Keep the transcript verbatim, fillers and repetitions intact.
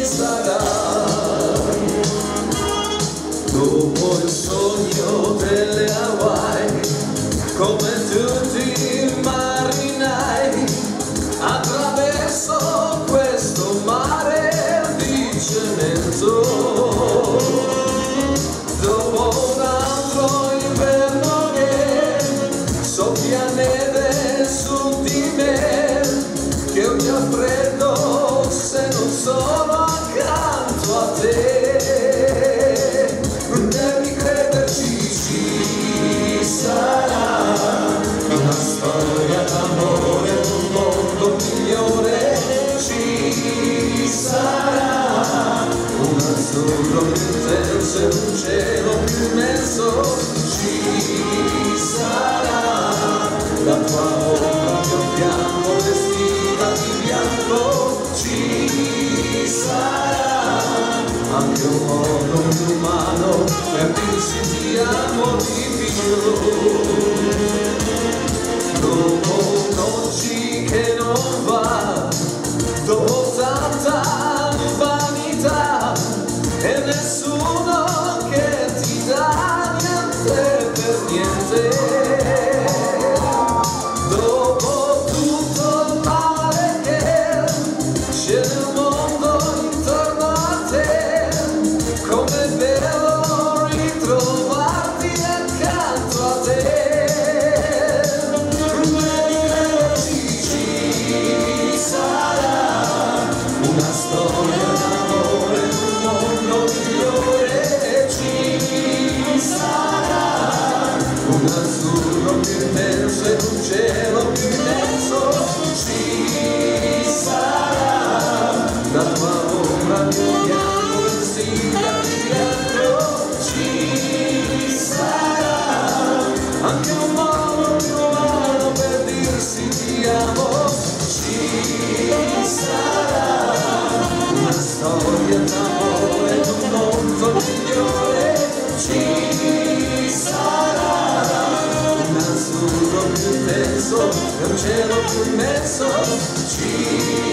sarà. Dopo il sogno delle Hawaii, come tutti i marinai, attraverso questo mare di cemento. Dopo un altro inverno che soffia neve su di me, che io mi raffreddo se non sono accanto a te. Devi crederci, ci sarà una storia d'amore, un mondo migliore. Ci sarà un azzurro più intenso e un cielo più immenso. Ci sarà la tua ombra più fianco vestita di bianco. Ci sarà anche un modo più umano per dirsi ti amo di più. Dopo noci che non va, dopo tanta vanità e nessuno che ti dà niente per niente, dopo tutto il male che c'è nel mondo intorno a te, com'è bello ritrovarti accanto a te. Ci sarà una storia d'amore, un mondo migliore. Ci sarà un azzurro più intenso e un cielo più immenso. Ci sarà la tua ombra più bianco vestita di bianco. Ci sarà anche un modo più umano per dirsi ti amo. Ci sarà una storia d'amore, un mondo migliore. Ci sarà un azzurro più intenso e un cielo più immenso. Ci